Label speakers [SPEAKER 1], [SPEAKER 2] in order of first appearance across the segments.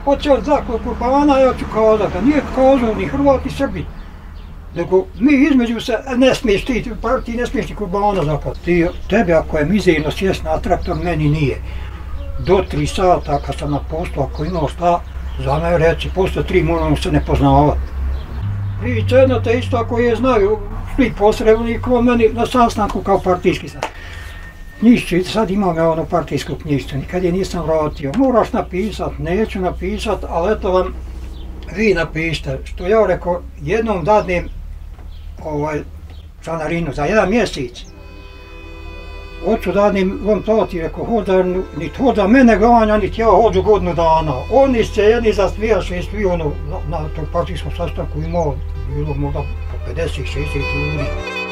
[SPEAKER 1] hoće on zakon kurbana, ja ću kazati, a nije kazao ni Hrvat ni Srbi. Nego mi između se ne smiješ ti partiji, ne smiješ ti kurbana zakati. Tebe ako je mizerno sjest na traktor, meni nije. Do 3 sata kad sam na poslu, ako imao šta, za mene reci, posle 3 moramo se ne poznavati. Priča jedna te isto ako je znaju, svi posrednik o meni na sastanku kao partijski sastanak. Knjižicu, sad imam ja ono partijsku knjižicu, nikad je nisam vratio. Moraš napisat, neću napisat, ali eto vam, vi napišite. Što ja rekao, jednom dadnem članarinu za 1 mjesec. Ocu dadnem, on plati, rekao, niti hoda mene ganja, niti ja hođu godinu dana. Oni se jedni zasmijaše i svi ono, na tom partijskom sastanku imao, bilo možda po 50-60 ljudi.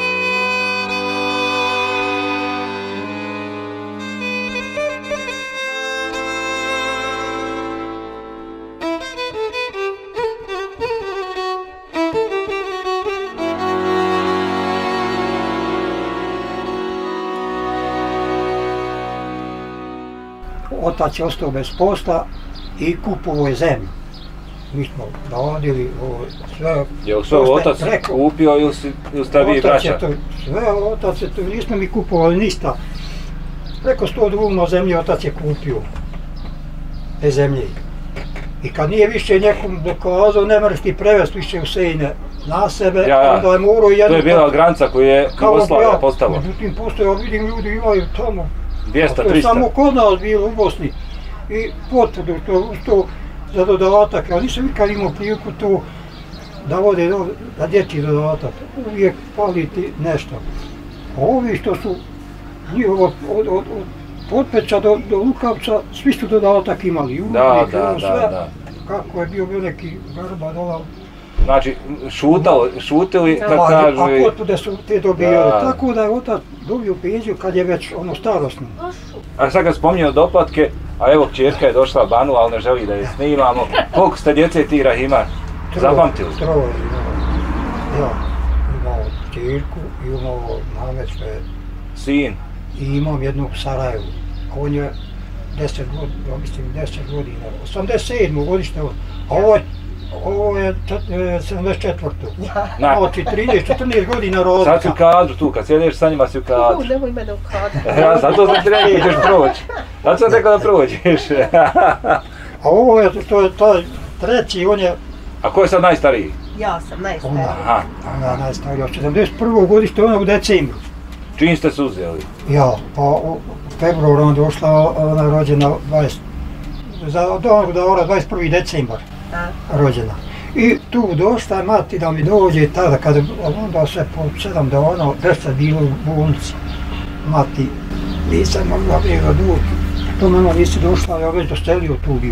[SPEAKER 1] Otac je ostao bez posla i kupovao je zemlju. Mi smo radili sve...
[SPEAKER 2] Je li sve otac kupio ili ste vi braća?
[SPEAKER 1] Sve otac je to, nismo mi kupovali ništa. Preko 100 dvuma zemlje otac je kupio te zemlje. I kad nije više nekom dokazao, ne moraš ti prevesti više u Sejne na sebe, onda je morao jednu...
[SPEAKER 2] To je bila granica koju je Jugoslavija postavila.
[SPEAKER 1] Međutim, postoje, vidim, ljudi imaju tamo
[SPEAKER 2] 200-300.
[SPEAKER 1] To je samo kod nas bilo u Bosni. I potvrdu to za dodatak, ali nisam nikad imao priliku to da vode za dječji dodatak. Uvijek fali ti nešto. A ovi što su njihovo od Potpeća do Lukavca, svi su dodatak imali.
[SPEAKER 2] Da.
[SPEAKER 1] Kako je bio neki Garba dolaz.
[SPEAKER 2] Znači, šutili, kad kažu...
[SPEAKER 1] A potpude su te dobijali, tako da je otac dobio penziju kad je već starosno.
[SPEAKER 2] A sad kad spominjemo doplatke, a evo kćerka je došla Banu, ali ne želi da je snimamo. Koliko ste djece ti Rahima zapamtili?
[SPEAKER 1] Troje, ja. Imao kćerku i imao Mamet što je...
[SPEAKER 2] Sin?
[SPEAKER 1] I imam jednog u Sarajevu. On je 10 godina, 87. godište, a ovo je 74. Znači 14 godina rodka.
[SPEAKER 2] Sad si u kadru tu, kad sjedeš sa njima si u kadru.
[SPEAKER 3] Nemoj mene u kadru.
[SPEAKER 2] Zato sam ti rekao da ćeš proći. Zato sam rekao da prođeš.
[SPEAKER 1] A ovo je, to je taj treći, on je...
[SPEAKER 2] A ko je sad najstariji?
[SPEAKER 3] Ja sam najstariji.
[SPEAKER 1] Ona je najstarija, od 71. godište, ona u decembru.
[SPEAKER 2] Čim ste se uzeli?
[SPEAKER 1] Ja, pa u februaru ona došla, ona je rođena 21. decembar. Rođena. I tu došla mati da mi dođe tada, kada onda se po 7 dana, 10 bilo u bolnici. Mati, nisam mogla njega doći, to mama nisi došla, ja već dostelio tu bio.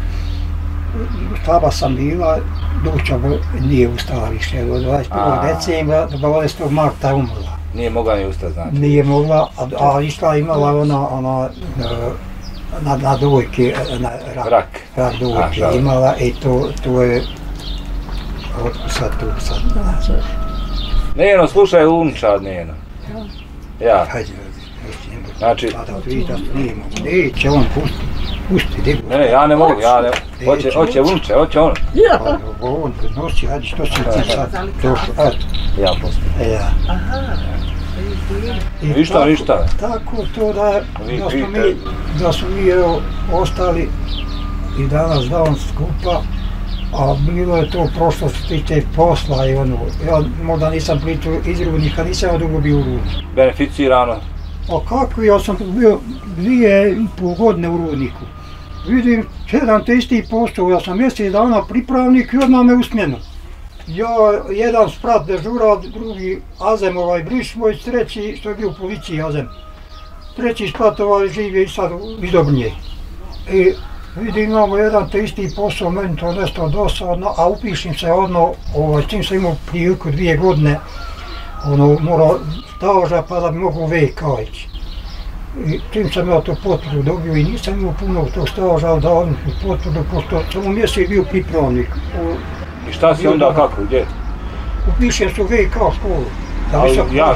[SPEAKER 1] Slaba sam bila, duća nije ustala više, do 21. decembra, do 20. marta umrla.
[SPEAKER 2] Nije mogla ni ustati, znači? Nije
[SPEAKER 1] mogla, a išla imala ona na dojke, rak dojke imala i to je sad tu sad.
[SPEAKER 2] Neno, slušaj Lunčad, Neno. Ja. Znači...
[SPEAKER 1] Neće on pusti.
[SPEAKER 2] Ne, ja ne mogu, hoće Lunče, hoće on.
[SPEAKER 1] On nosi, hajde što si ti sad došlo,
[SPEAKER 2] ja poslije. Ništa.
[SPEAKER 1] Tako to da su mi ostali i danas dan skupa, a bilo je to prošlo što tiče posla i ono, ja možda nisam pričao iz rudnika, nisam dugo bio u rudniku.
[SPEAKER 2] Beneficirano?
[SPEAKER 1] A kako, ja sam bio 2,5 godine u rudniku. Vidim, jedan te isti posao, ja sam mjesec dana pripravnik i odmah me usmjenu. Ja, jedan sprat dežura, drugi Azem Brišvoj, treći što je bio u policiji Azem. Treći sprat živi sad iz Dobrnje. I vidim, imamo jedan te isti posao, meni to nešto dosadno, a upišim se odno, čim sam imao priliku 2 godine, morao staža pa da bi mogu VK ići. I čim sam ja to potvrdu dobio i nisam imao puno tog staža, ali dao mi potvrdu, pošto sam u mjesecu bio pripravnik.
[SPEAKER 2] I šta si onda kako, gdje?
[SPEAKER 1] Upišem se u VK školu.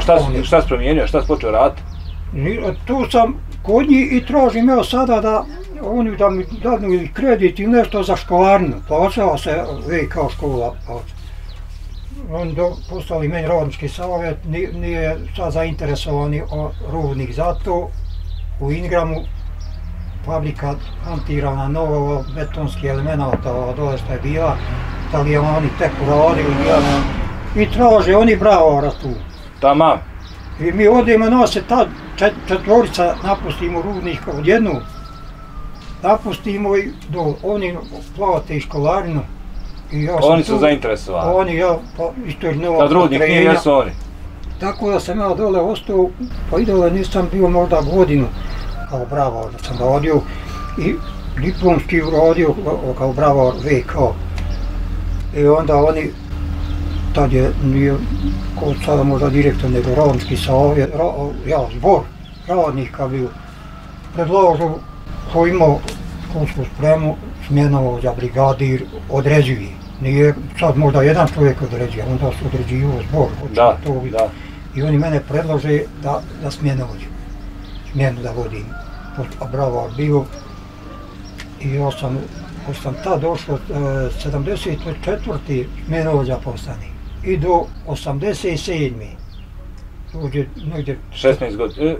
[SPEAKER 2] Šta si promijenio, šta si počeo raditi?
[SPEAKER 1] Tu sam kod njih i tražim evo sada da oni da mi dadnu ili kredit ili nešto za školarinu, plaćala se VK škola. Oni poslali meni radnički savjet, nije sad zainteresovani rudnik za to. U Ingramu fabrika hantirana novo betonskih elemenata, dole što je bila, Italijani tek uradili i traže oni bravara tu.
[SPEAKER 2] Tamam.
[SPEAKER 1] I mi odemo, nas se ta četvorica napustimo rudnik odjednom. Napustimo i oni plate i školarinu.
[SPEAKER 2] Oni su zainteresovani.
[SPEAKER 1] Oni, ja, isto je nova
[SPEAKER 2] kad rudnik nije, jesu oni.
[SPEAKER 1] Tako da sam ja dole ostao, pa i dole nisam bio možda godinu kao bravar da sam radio i diplomski uradio kao bravar VK. I onda oni, tad je nije kod sada možda direktor nego radnički savjet, zbor radnika bio, predložio ko imao školsku spremu, smjenovođa, brigadir, određuje. Nije sad možda jedan čovjek određuje, onda su određivao zbor.
[SPEAKER 2] Da.
[SPEAKER 1] I oni mene predlože da smjenovođu, smjenu da vodim. A bravar bio i ja sam tad došao 74. smjenovođa postani i do 87. Dođe negdje
[SPEAKER 2] 16 godina.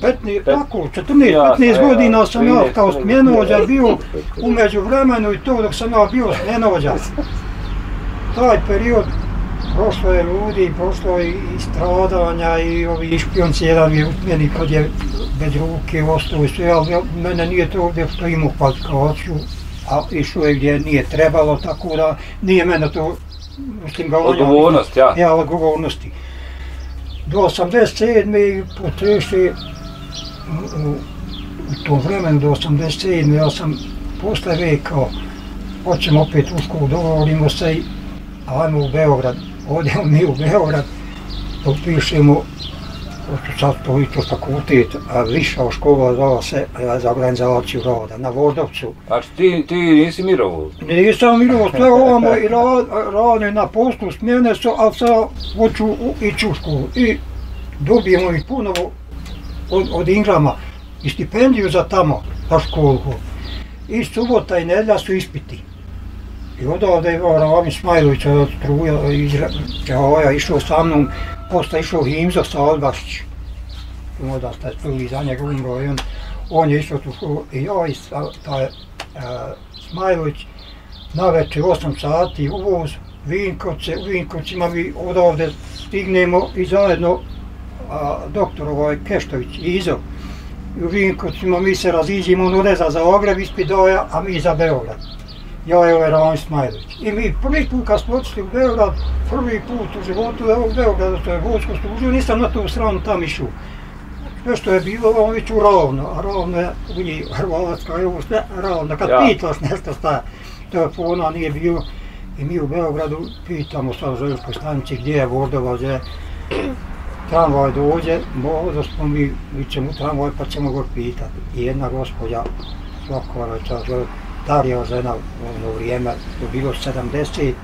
[SPEAKER 1] 14-15 godina sam ja kao smjenovođa bio u međuvremenu i to dok sam ja bio smjenovođa. Taj period prošlo je ljudi, prošlo je i stradanja i ovi špionci, jedan je utmjeni kad je bez ruke ostao i sve, ali mene nije to ovdje što imao kvalifikaciju, a išao je gdje nije trebalo, tako da nije mene to, mislim,
[SPEAKER 2] odgovornost, ja.
[SPEAKER 1] Ja, odgovornosti. Do 87. potreše, u tom vremenu do 87. ja sam posle rekao, hoćemo opet u školu, dogovorimo se i ajmo u Beograd, odemo mi u Beograd, potpišemo, sad to i to fakultet, a viša škola zvala se za organizaciju rada na Voždovcu.
[SPEAKER 2] Znači ti nisi mirovo?
[SPEAKER 1] Nisam mirovo, sve ovamo i rane na poslu smjene su, ali sad hoću ići u školu i dobijemo ih ponovo od Ingrama i stipendiju za tamo, za školu. I subota i nedjelja su ispiti. I odavde je Rami Smajlović od Struja iz Čehoja išao sa mnom, posle išao Himzo sa Albašić. Onda ste čuli za njega umro i on je išao tu školu i ja i taj Smajlović navečer 8 sati uvoz Vinkovce, u Vinkovcima mi odavde stignemo i zajedno doktor Keštović i Izo. U Vinkovcima mi se raziđimo, on ode za Zagreb ispit doja, a mi za Beograd. Ja je Rami Smajlović. I mi prvi put kad smo otišli u Beograd, prvi put u životu u Beogradu, to je vojsko služio, nisam na tu stranu tam išao. Sve što je bilo, on iću ravno, a ravno je u Hrvatska, evo sve ravno. Kad pitlaš nešto šta, telefona nije bilo. I mi u Beogradu pitamo sad u željezničkoj stanici gdje je Voždova, gdje je tramvaj dođe, možda smo mi ćemo u tramvaj pa ćemo ga pitati. I jedna gospođa, svakova večer, starija žena u ono vrijeme, to je bilo 76.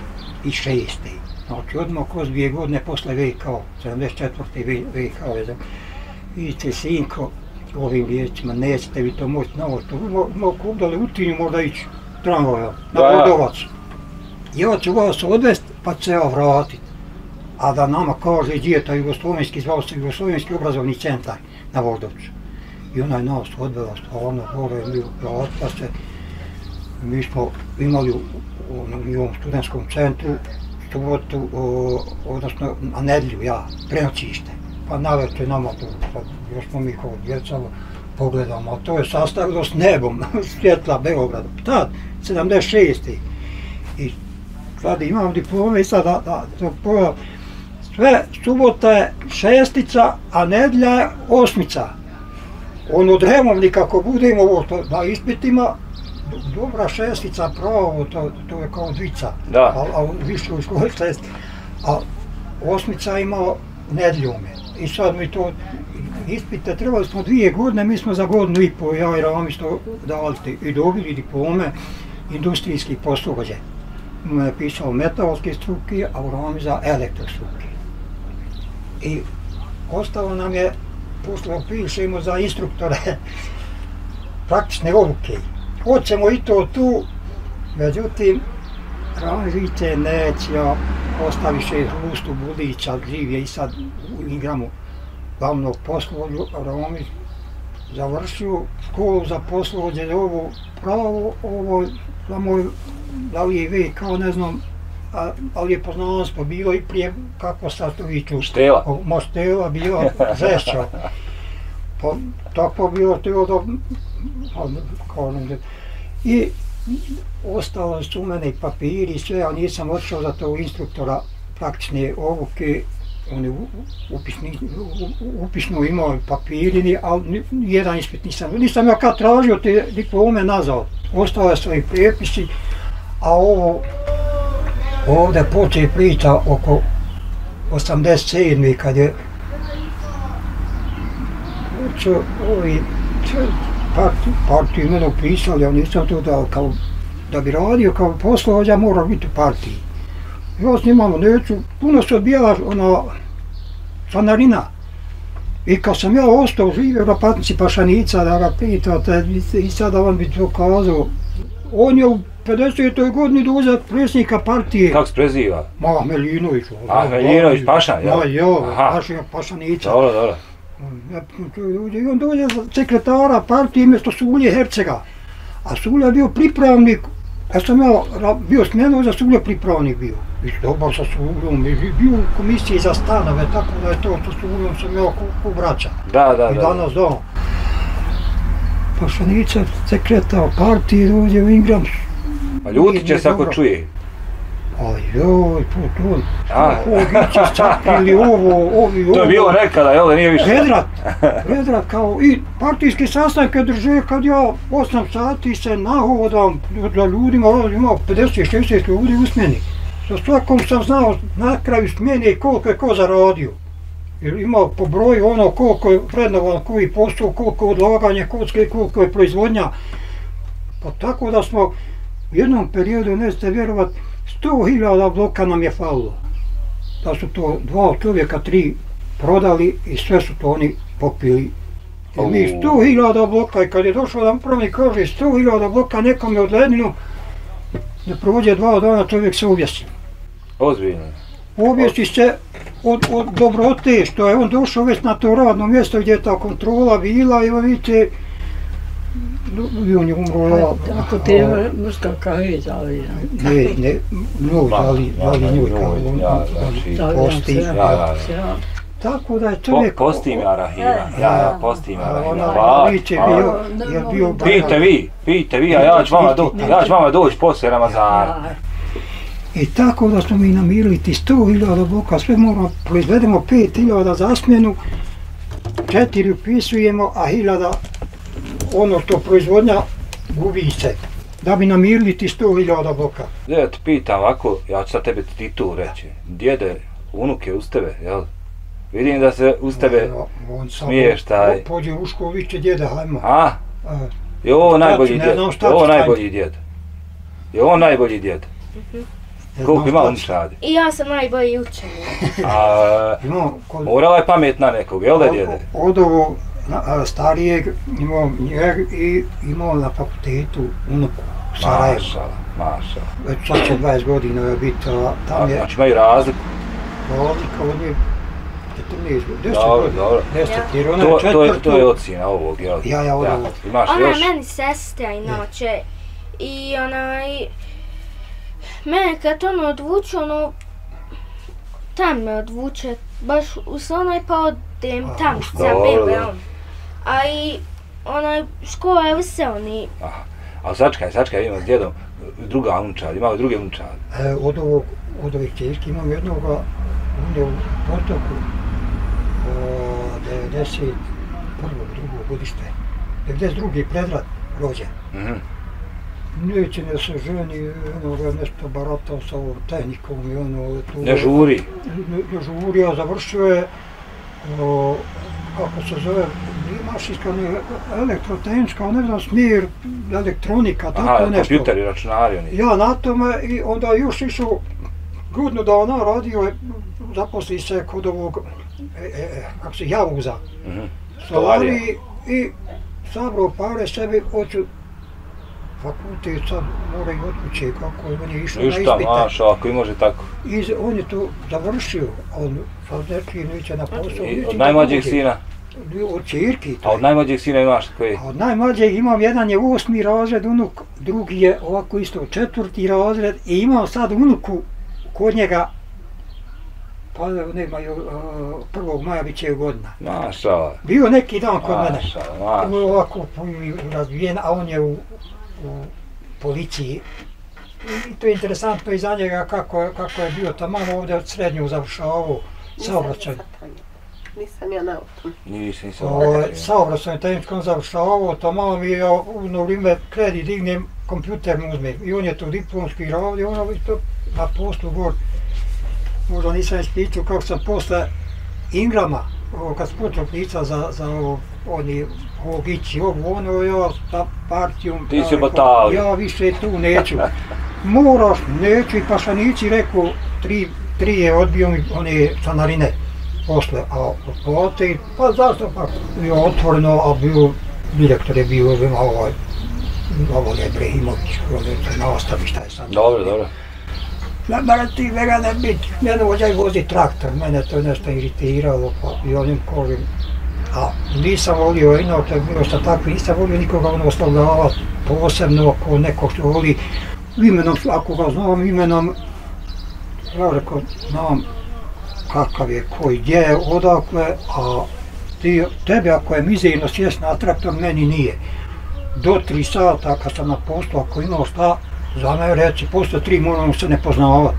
[SPEAKER 1] Znači odmah kroz 2 godine posle VK, 74. VK. Vidite, sinko, ovim riječima, nećete vi to moći na ovo, mogu udali u Tinju možda ići tramvaja, na Voždovac. Ja ću vas odvest pa će ja vratit. A da nama kaže gdje taj jugoslovenski, zvao se Jugoslovenski obrazovni centar na Voždovcu. I ona je nas odvela stvarno, gore mi vratila se. Mi smo imali u ovom studentskom centru subotu, odnosno na nedjelju, prenoćište. Pa navečer nama tu, još smo mi kao djeca pogledamo, a to je sastavilo s nebom, svjetla Beograda. Tad, 76. I sad imam diplome i sad to pojavim. Sve subota je 6, a nedjelja je 8. On od removnika kako budemo na ispitima, dobra 6, pravo, to je kao 2, a u višoj školi 6, a 8 imao nedjeljome. I sad mi to ispite, trebali smo 2 godine, mi smo za 1,5 godinu, ja i Rami što dali i dobili diplome industrijskih poslovođe. On je pisao metalske struke, a u Rami za elektrostruke. I ostalo nam je, posle pišemo za instruktore praktične obuke. hoćemo i to tu, međutim, kažite neće, ja ostaviše Hrustu Bulića, živ je i sad u Ingramu glavnog poslovođu, Romi, završio školu za poslovođe, ovo pravo, ovo samo da li je vi kao ne znam, ali je poznanstvo bilo i prije kako sad to viču.
[SPEAKER 2] Štela.
[SPEAKER 1] Štela bila žešća. Pa tako bilo to do... I ostalo su u mene papiri i sve, ali nisam otišao za to instruktora praktične obuke. Oni upisno imao papiri, ali jedan ispit nisam ja kad tražio te diplome nazad. Ostale su i prijepisi, a ovo ovdje poče priča oko 87. kad je ovi partiju mene upisali, ja nisam to dao kao da bi radio kao poslovođa, mora biti u partiji. Ja snimamo, neću, puno se odbijala ona članarina. I kad sam ja ostao živio na Patnici Pašanika, da ga pitate, i sada on bi to kazao, on je u 50. godini dođe predsjednika partije.
[SPEAKER 2] Kako se preziva?
[SPEAKER 1] Meljinović.
[SPEAKER 2] Meljinović, Pašan, jel?
[SPEAKER 1] Pašanika.
[SPEAKER 2] Dobro, dobro.
[SPEAKER 1] I on dođe za sekretara partije mjesto Sulje Hercega. A Sulja je bio pripravnik, ja sam ja bio smjenuo za Sulja pripravnik bio. I dobar sa Suljom, bio u komisiji za stanove, tako da je to sa Suljom sam ja ko braća.
[SPEAKER 2] Da.
[SPEAKER 1] I danas da. Pašanika, sekretar partije, dođe u Ingram.
[SPEAKER 2] A ljuti će se ako čuje.
[SPEAKER 1] Joj, to, iće sakili ovo.
[SPEAKER 2] To je bilo nekada, jel, nije više?
[SPEAKER 1] Vedrat kao i partijski sastanke drže kad ja 8 sati se nahodam da ljudima, imao 50-60 ljudi u smjeni. Sa svakom sam znao na kraju smjene koliko je ko zaradio. Imao po broju ono koliko je vrednovan koji posao, koliko je odlaganje kocke, koliko je proizvodnja. Pa tako da smo u jednom periodu, nećete vjerovat, 100.000 bloka nam je falilo. Da su to 2 čovjeka, 3 prodali i sve su to oni popili. I mi 100.000 bloka i kad je došao da upravnik kaže 100.000 bloka nekome od ledinu, ne prođe 2 dana čovjek se objesi.
[SPEAKER 2] Ozbiljno.
[SPEAKER 1] Objesi se od dobrote što je on došao već na to radno mjesto gdje je ta kontrola bila i vidite on je umro.
[SPEAKER 4] Ako ti je muška kavić, ali...
[SPEAKER 1] Ne, ali njoj kao posti. Tako da je čovjek...
[SPEAKER 2] Postim ja Rahima, ja postim ja Rahima. Pijte vi, a ja ću vama doći poslije Ramazana.
[SPEAKER 1] I tako da smo mi namirili ti 100.000 bloka, sve moramo, proizvedemo 5.000 za smjenu, 4 upisujemo, a 1.000 ono što proizvodnja gubi se, da bi namirili ti 100.000 bloka.
[SPEAKER 2] Ja te pitam ovako, ja ću sad tebe titul reći, djede, unuke uz tebe, jel? Vidim da se uz tebe smiješ taj...
[SPEAKER 1] Pođe Uško, viće djede, hajmo.
[SPEAKER 2] Je ovo najbolji djed? Je ovo najbolji djed? Je ovo najbolji djed? Koliko ima unučadi?
[SPEAKER 5] I ja sam najbolji učenik.
[SPEAKER 2] Morala je pametna nekog, jel da djede?
[SPEAKER 1] Od ovo starijeg imao njeg i imao na fakultetu unuku u Sarajevu.
[SPEAKER 2] Mašala.
[SPEAKER 1] Već sad će 20 godina je biti tam je...
[SPEAKER 2] Znači imaju razliku?
[SPEAKER 1] Razlika od nje 14 godina.
[SPEAKER 2] Dobro.
[SPEAKER 1] 10 jer ona je četvrtu...
[SPEAKER 2] To je ocjena ovog, jel?
[SPEAKER 1] Ja od ovog.
[SPEAKER 5] Ona je meni sestra inače. I mene kad ono odvuče, tam me odvuče, baš u onaj pa odem tam što sam bebe. A i škola je veselni.
[SPEAKER 2] A sačkaj, imam s djedom druga unučad, imao druge unučade.
[SPEAKER 1] Od ovih češki imam jednoga, on je u Potoku, 91. drugo godište, 92. predrat rođen. Neće ne se ženi, nešto baratao sa ovom tehnikom i ono...
[SPEAKER 2] Ne žuri?
[SPEAKER 1] Ne žuri, a završio je, kako se zove, mašinska, elektrotehnička, ne znam, smjer, elektronika, tako nešto.
[SPEAKER 2] Kompjuteri, računari oni.
[SPEAKER 1] Ja na tome i onda još išao godinu dana radio, zaposli se kod ovog, kako se, Javuza. Solari i sabrao pare sebi, hoću fakultet sad moraju od kuće, kako on je išao na
[SPEAKER 2] Ništa,
[SPEAKER 1] ispite.
[SPEAKER 2] maša, ako i može tako.
[SPEAKER 1] I on je to završio, on sad neki neće na posao.
[SPEAKER 2] Od najmlađeg sina?
[SPEAKER 1] Od čirki.
[SPEAKER 2] A od najmlađeg sina imaš koji?
[SPEAKER 1] A od najmlađeg imam, jedan je 8. razred unuk, drugi je ovako isto 4. razred i imam sad unuku kod njega, pa nemaju, 1. maja bit će godina.
[SPEAKER 2] Maša.
[SPEAKER 1] Bio neki dan kod mene,
[SPEAKER 2] Maša.
[SPEAKER 1] ovako razvijen, a on je u policiji. I to je interesantno i za njega kako je bio tamo ovdje od srednjeg završavao saobraćaj.
[SPEAKER 3] Nisam ja na autom.
[SPEAKER 2] Nisam.
[SPEAKER 1] Saobraćaj tehničkom završavao, tamo mi je ono vrijeme kredit dignem, kompjuter mu uzme. I on je to diplomski radio, ono to na poslu gor. Možda nisam ispričao kako sam posle Ingrama, kad sam počeo pričati za oni Hogići, ja sa partijom,
[SPEAKER 2] ti si batali.
[SPEAKER 1] Ja više tu neću. Moraš, neću i pašanici rekao, tri je odbio mi one članarine posle, a otplate, pa zašto pa je otvoreno, a bio, direktor je bio Lovole Ibrahimović, se nastavi šta je sad.
[SPEAKER 2] Dobro.
[SPEAKER 1] Mene ti vega ne biti, mene vođaj vozi traktor, mene to nešto iritiralo, pa i onim kolim. A nisam volio, inače bilo što tako, nisam volio nikoga oslovljavati posebno ako neko što voli imenom, ako ga znam imenom, ja rekao, znam kakav je, koji, gdje je, odakle, a tebe ako je mizerno sjest na traktor, meni nije. Do 3 sata kad sam na poslu, ako imao šta, za mene reci, posle 3 moramo se ne poznavati.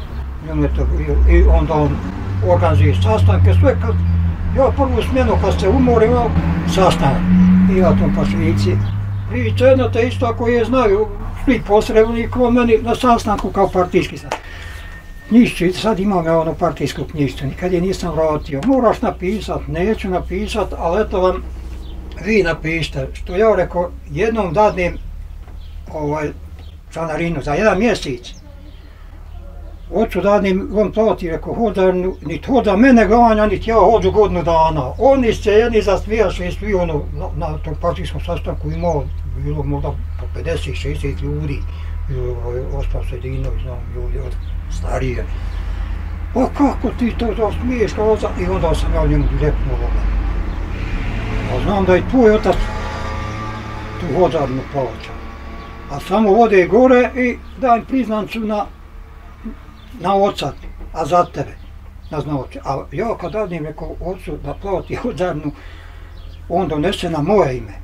[SPEAKER 1] I onda on organizuje sastanke, sve kad, ja prvu smjenu kad se umorim, sastanak. I ja tom pašvici. Priča jedno te isto ako je znaju, svi posredni ko meni na sastanku kao partijski sastanak. Knjižicu, sad imam ja ono partijsku knjižicu, nikad je nisam vratio. Moraš napisat, neću napisat, ali eto vam, vi napišite. Što ja rekao, jednom dadnem članarinu za 1 mjesec. Ocu dadnem, on plati, rekao, niti hoda mene ganja, niti ja hođu godinu dana. Oni se jedni zasmijaše, svi ono, na tom partijskom sastanku imao, bilo možda po 50-60 ljudi. Ostao Sedinović, znam, ljudi od starije. Pa kako ti to smiješ, i onda sam ja njemu direktno a znam da je tvoj otac tu vođarnu plaća. A samo ode gore i daj priznancu na oca, a za tebe, na znaoče. A ja kad dadim rekao ocu da plati vođarnu, on donese na moje ime.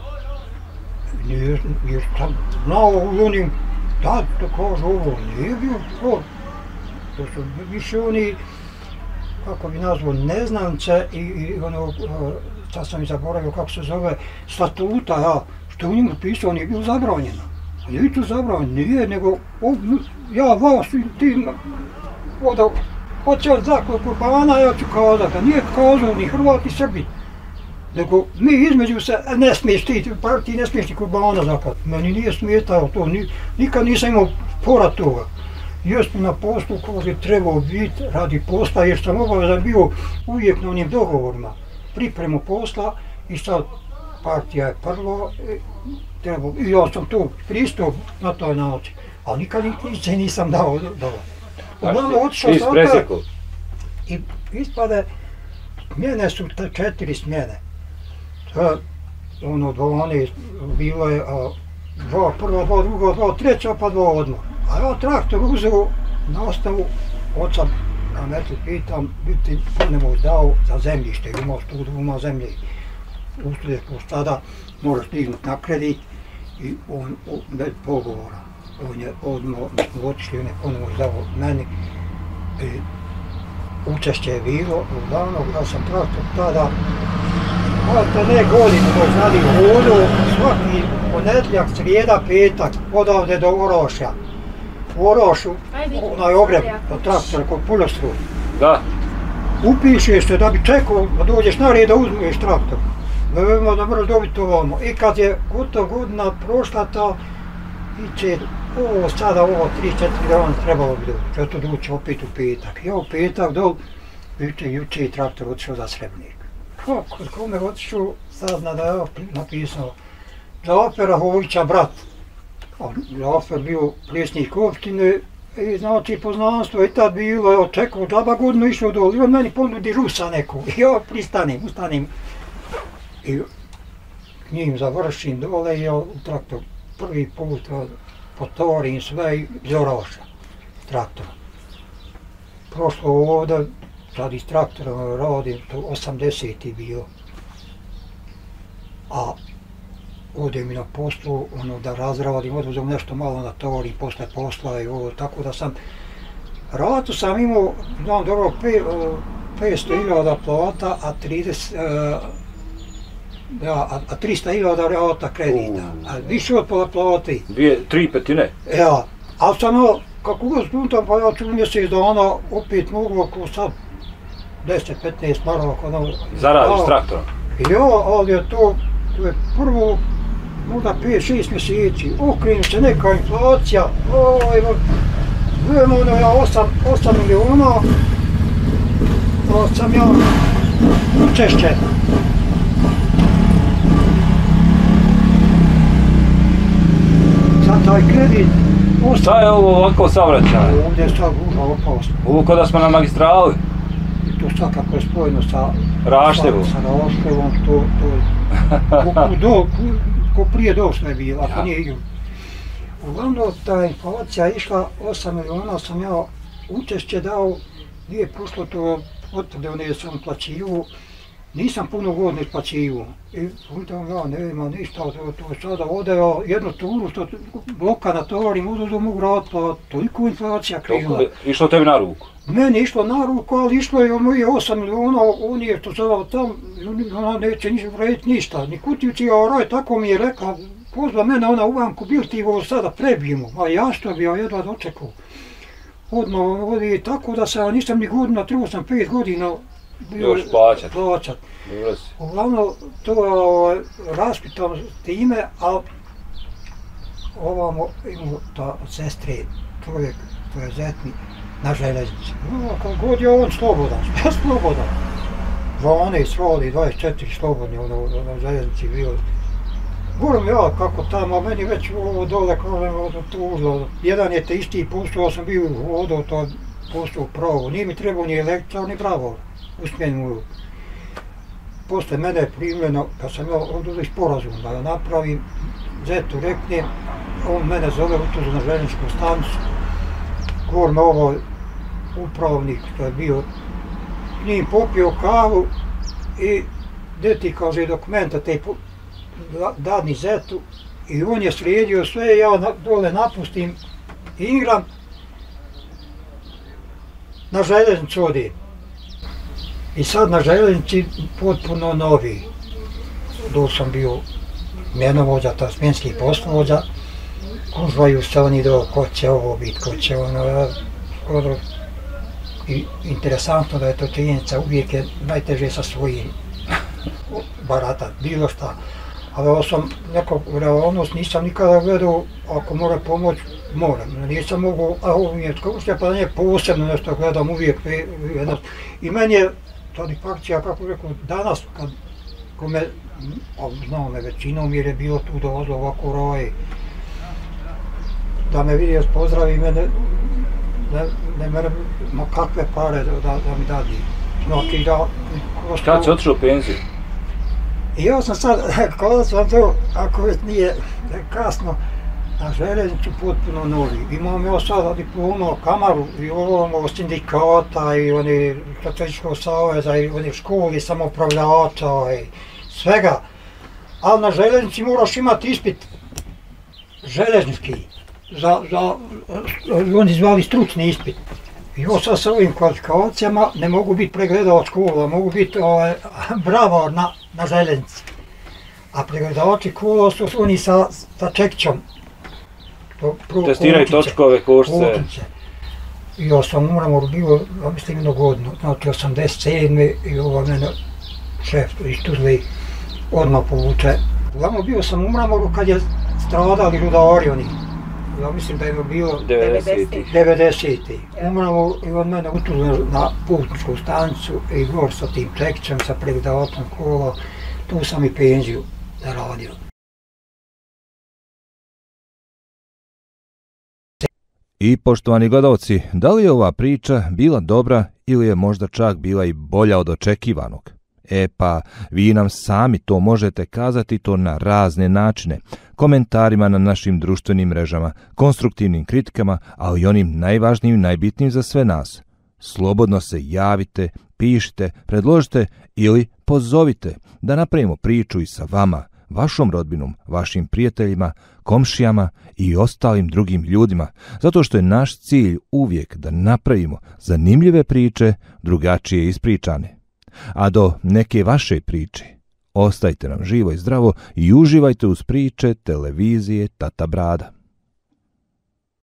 [SPEAKER 1] Jer sam znao u onim, da kažu ovo, nije bio to. To su više oni, kako bi nazvao, neznance i ono, sad sam i zaboravio kako se zove, statuta, ja, što u njemu pisao, nije bilo zabranjeno. Nije to zabranjeno, nije, nego ja vas i ti, hoće od zakon kurbana, ja ću kazati, a nije kazao ni Hrvat ni Srbi. Nego mi između se, ne smiješ ti partiji, ne smiješ ti kurbana zakat. Meni nije smetao to, nikad nisam imao porat toga. Jesmo na poslu koji trebao biti radi posla, jer sam obavezan bio uvijek na onim dogovorima. Pripremu posla i sad partija je prvo, i ja sam to pristao na taj način. Ali nikad se nisam dao. Uglavnom otišao sam opet i ispade, smjene su 4 smjene. Ono 12, bilo je 2 prva, 2 druga, 2 treća, pa 2 odmah. A ja traktor uzeo na osnovu, oca Kametli pitam, biti ponemo dao za zemljište, imao studu, imao zemlje. Uslude sada moraš dignut na kredit i on bez pogovora. On je odmah, mi smo otišli, on je ponovo dao meni. Učešće je bilo, uglavnom da sam traktor tada, to ne godinu dok znali hodu, svaki ponedjeljak, srijeda, petak, odavde do Orošja. U Orošu, onaj ogreb, traktor kod Puljostru.
[SPEAKER 2] Da.
[SPEAKER 1] Upišeš se da bi čekao da dođeš na red da uzmeš traktor. Veoma da moraš dobiti ovamo. I kad je gotova godina prošla ta, iće, sada ovo 3-4 dana trebalo bi doći. Ja to doći opet u petak. Ja u petak dol, vidite, juče je traktor otišao za Srebrnik. Kako, kome otišao, sazna da je napisao za Opera Hovića brat. Zafer bio predsjednik opštine i znači poznanstvo je tad bilo, evo čekao džaba godinu išao dole i on meni ponudi Rusa neku i ja pristanem, ustanem i k njim završim dole i ja u traktor prvi put potorim sve i zoroša traktora. Prošlo ovdje, sad iz traktora radim, to 80 je bio. A ovdje mi na poslu, da razradim, odvozim nešto malo na tovori posle posla i ovo, tako da sam ratu sam imao, znam dobro, 500.000 plata, a 300.000 rata kredita, a više od pola plati.
[SPEAKER 2] 3/5?
[SPEAKER 1] Ja, ali sam ja, kako god skuntam, pa ja ću mjesec dana opet mogu ako sad 10-15 maraka.
[SPEAKER 2] Zaradiš traktorom?
[SPEAKER 1] Ja, ali je to je prvo, možda 5-6 mjeseci, okrenu se neka inflacija, budemo ja 8 miliona, sam ja češće. Za taj kredit,
[SPEAKER 2] šta je ovo ovako savraćaj?
[SPEAKER 1] Ovdje je sad gužva opasno.
[SPEAKER 2] Ovo kada smo na magistrali?
[SPEAKER 1] To svakako je spojeno sa
[SPEAKER 2] Rašljevom.
[SPEAKER 1] Sa Rašljevom, ko prije došlo je bilo, ako nije ju. Uglavnom, ta inflacija je išla 8 miliona, sam ja učešće dao, nije prošlo to otvrde, one sam plaćivo, nisam puno godina isplaćivo. I pitam ja, nema ništa, to sada ode jednu turu, bloka na tovarim, uzodu mogu raditi, pa toliko inflacija krenula.
[SPEAKER 2] Išlo tebi na ruku?
[SPEAKER 1] Meni išlo na ruku, ali išlo je moje 8 miliona, on je što sada tam, ona neće urediti ništa, ni kutijući raj, tako mi je rekla, pozva mene ona u banku, bil ti ovo sada prebijemo, a ja što bi ja jedva dočekao. Odmah vodi tako da se nisam ni godina, trebao sam 5 godina
[SPEAKER 2] još plaćat.
[SPEAKER 1] Uglavnom, to raspitam s time, ali ovamo imamo ta sestre, čovjek, to je zetni, na željeznici. Kako god je on slobodan, sve slobodan. 12 radi, 24 slobodni na željeznici bilo. Govorim ja kako tamo, meni već ovo dole tužilo. Jedan je te isti posao, ja sam bio hodao to posao pravo. Nije mi trebao ni elektor, ni bravo. Usmjenu. Posle mene je primljeno, kad sam ja oduzeli sporazum da ga napravim, zetu reknem, on mene zove utuzu na željezničku stanicu. Govorim ovo upravnik što je bio, njim popio kavu i deti kaže dokumenta te dadni zetu i on je sredio sve, ja dole napustim i igram, na željeznicu odim. I sad na željeznici potpuno novi. Dok sam bio mjenovođa, ta smjenski poslovođa, kužvaju se oni do ko će ovo biti, ko će ono, skoro. I interesantno da je to činjenica, uvijek je najteže sa svojim baratat, bilo šta. Ali ovo sam nekog realnost nisam nikada gledao, ako mora pomoć, moram. Nisam mogu, a ovo mi je skušlja, pa nije posebno nešto gledam uvijek. I meni je satisfakcija, kako rekao, danas, kad me, znao me većinom jer je bilo tu dolazilo ovako roj, da me vidi, pozdravi mene, ne mene, ma kakve pare da mi dadi. Znači da...
[SPEAKER 2] Kad si otišao u penziju?
[SPEAKER 1] I ja sam sad, kada sam to, ako već nije kasno, na željeznicu potpuno novi. Imam ja sada diplomu, kamaru i ovo sindikata i oni Socijalističkog saveza i oni školi samoupravljača i svega. Ali na željeznici moraš imati ispit željeznički, oni zvali stručni ispit. I ja sad sa ovim kvalifikacijama ne mogu biti pregledavač kola, mogu biti bravar na željeznici. A pregledavači kola su oni sa čekićom.
[SPEAKER 2] Testiraju točkove, košce.
[SPEAKER 1] I ja sam u Mramoru bio, ja mislim, jednu godinu, znači 87. i ova mene šef iz Tuzle odmah povuče. Uglavnom bio sam u Mramoru kad je stradali rudari oni. Ja mislim da je bilo 90. U Mramoru i od mene utuzli na putničku stanicu i gor sa tim čekićem, sa pregledavačom kola. Tu sam i penziju zaradio.
[SPEAKER 6] I poštovani gledalci, da li je ova priča bila dobra ili je možda čak bila i bolja od očekivanog? Pa vi nam sami to možete kazati to na razne načine, komentarima na našim društvenim mrežama, konstruktivnim kritikama, ali i onim najvažnijim i najbitnijim za sve nas. Slobodno se javite, pišite, predložite ili pozovite da napravimo priču i sa vama, vašom rodbinom, vašim prijateljima, komšijama i ostalim drugim ljudima, zato što je naš cilj uvijek da napravimo zanimljive priče, drugačije ispričane. A do neke vaše priče, ostajte nam živo i zdravo i uživajte uz priče televizije Tata Brada.